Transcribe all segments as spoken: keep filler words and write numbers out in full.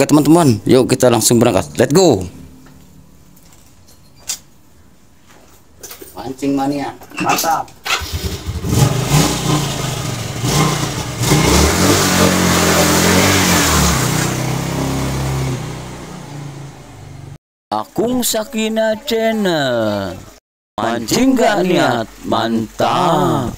Oke teman-teman, yuk kita langsung berangkat. Let's go. Mancing mania, mantap. Akung Sakina Channel. Mancing gak niat, mantap.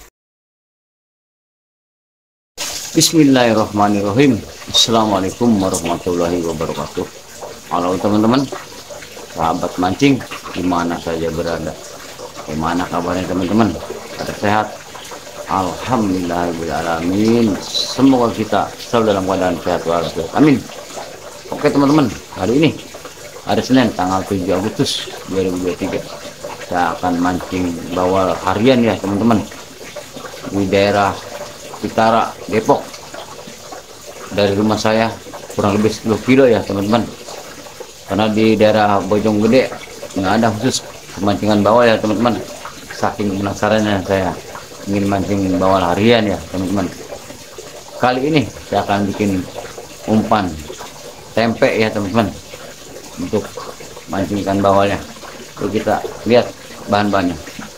Bismillahirrahmanirrahim. Assalamualaikum warahmatullahi wabarakatuh. Halo teman-teman, sahabat mancing dimana saja berada, gimana kabarnya teman-teman? Pada sehat? Alhamdulillahirrahmanirrahim. Semoga kita selalu dalam keadaan sehat walafiat. Amin. Oke teman-teman, hari ini hari Senin tanggal tujuh Agustus dua ribu dua puluh tiga, saya akan mancing bawal harian ya teman-teman, di daerah Pitara, Depok. Dari rumah saya kurang lebih sepuluh kilo ya teman-teman, karena di daerah Bojonggede nggak ada khusus pemancingan bawal ya teman-teman. Saking penasarannya saya ingin mancing bawal harian ya teman-teman. Kali ini saya akan bikin umpan tempe ya teman-teman untuk mancing ikan bawalnya. Yuk kita lihat bahan-bahannya.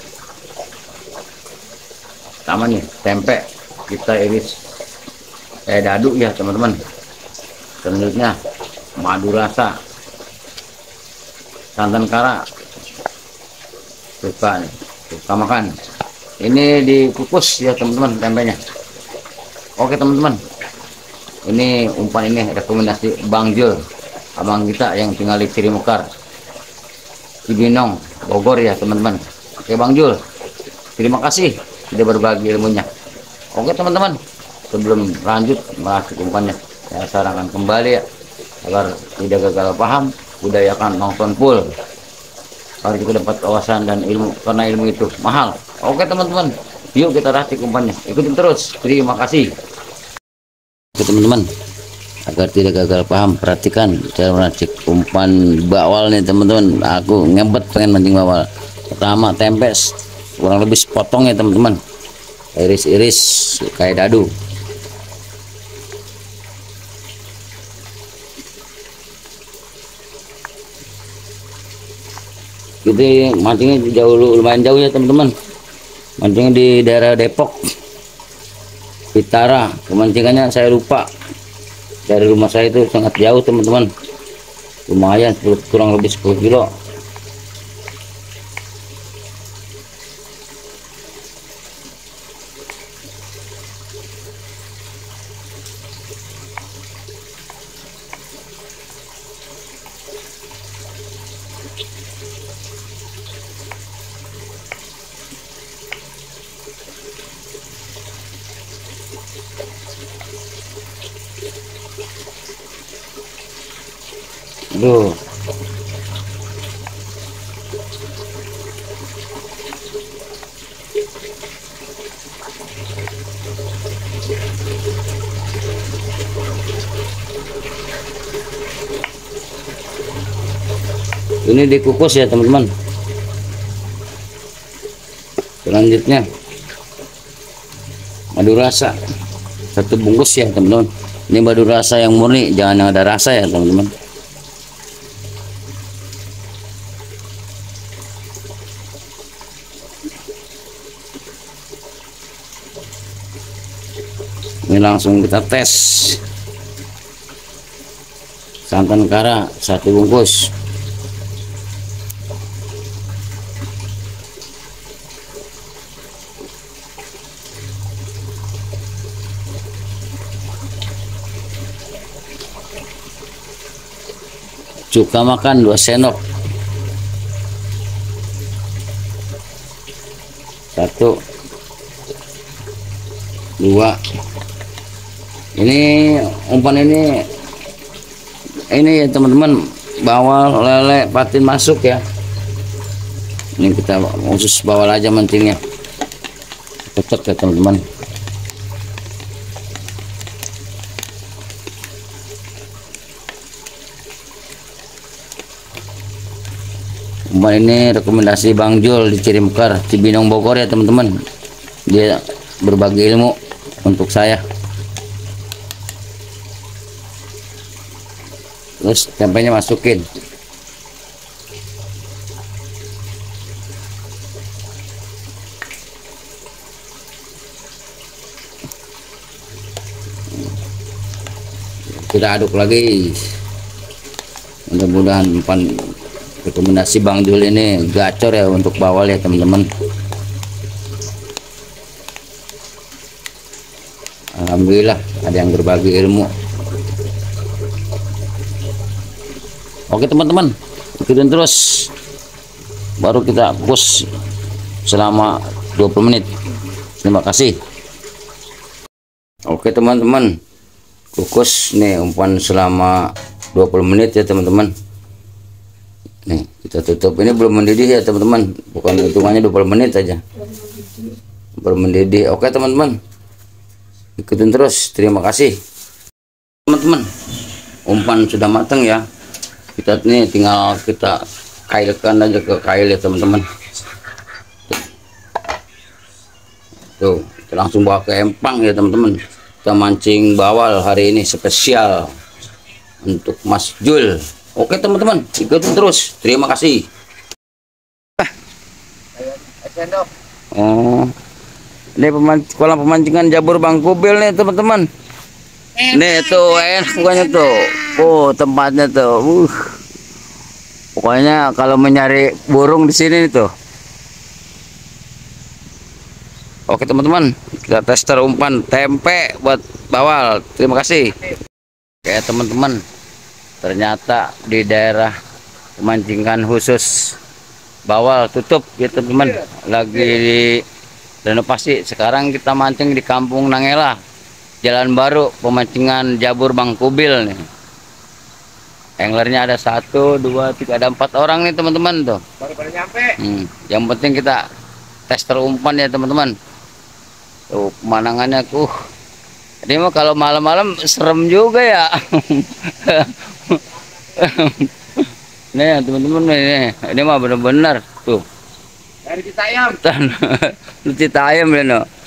Pertama nih, tempe kita iris kayak dadu ya teman-teman. Selanjutnya madu rasa, santan kara, suka nih, suka makan. Ini dikukus ya teman-teman tempenya. Oke teman-teman, ini umpan ini rekomendasi Bang Jul, abang kita yang tinggal di Cirimekar, Cibinong, Bogor ya teman-teman. Oke Bang Jul, terima kasih sudah berbagi ilmunya. Oke teman-teman, sebelum lanjut meracik umpannya, saya sarankan kembali ya, agar tidak gagal paham, budayakan nonton full agar kita dapat wawasan dan ilmu, karena ilmu itu mahal. Oke teman-teman, yuk kita racik umpannya, ikutin terus. Terima kasih. Oke teman-teman, agar tidak gagal paham, perhatikan cara meracik umpan bawal nih teman-teman. Aku ngebet pengen mancing bawal. Pertama tempe kurang lebih sepotong ya teman-teman, iris-iris kayak dadu. Jadi mancingnya jauh, lumayan jauh ya teman-teman. Mancingnya di daerah Depok, Pitara. Kemancingannya saya lupa, dari rumah saya itu sangat jauh teman-teman, lumayan kurang lebih sepuluh kilo. Duh. Ini dikukus ya teman-teman. Selanjutnya madu rasa satu bungkus ya teman-teman. Ini madu rasa yang murni, jangan yang ada rasa ya teman-teman. Ini langsung kita tes. Santan kara satu bungkus. Cuka makan dua sendok. Satu, dua. Ini umpan ini ini ya teman-teman, bawal, lele, patin masuk ya. Ini kita khusus bawal aja mancingnya, cocok ya teman-teman. Umpan ini rekomendasi Bang Jul di Cirimekar, Cibinong, Bogor ya teman-teman. Dia berbagi ilmu untuk saya. Terus tempenya masukin. Kita aduk lagi. Mudah-mudahan umpan rekomendasi Bang Jul ini gacor ya untuk bawal ya teman-teman. Alhamdulillah ada yang berbagi ilmu. Oke teman-teman, ikutin terus, baru kita kukus selama dua puluh menit. Terima kasih. Oke teman-teman, kukus nih umpan selama dua puluh menit ya teman-teman. Nih kita tutup, ini belum mendidih ya teman-teman, bukan hitungannya dua puluh menit aja, belum mendidih. Oke teman-teman, ikutin terus. Terima kasih teman-teman, umpan sudah matang ya. Kita nih tinggal kita kailkan aja ke kail ya teman-teman. Tuh kita langsung bawa ke empang ya teman-teman. Kita mancing bawal hari ini spesial untuk Mas Jul. Oke teman-teman, ikutin terus. Terima kasih. Oh, ini pemanc kolam pemancingan Jabur Bang Kubil nih teman-teman. Nih tuh enak pokoknya tuh. Oh tempatnya tuh. Uh. Pokoknya kalau mencari burung di sini tuh. Oke teman-teman, kita tester umpan tempe buat bawal. Terima kasih. Oke teman-teman, ternyata di daerah pemancingan khusus bawal tutup ya teman-teman, lagi renovasi. Sekarang kita mancing di Kampung Nangela, Jalan Baru, pemancingan Jabur Bang Kubil nih. Anglernya ada satu, dua, tiga, ada empat orang nih teman-teman tuh. Baru pada nyampe. Hmm, yang penting kita tester umpan ya teman-teman. Tuh pemandangannya tuh. Ini mah kalau malam-malam serem juga ya. Nih teman-teman nih, ini mah bener-bener tuh. Dari Citayam. Dari Citayam ya no.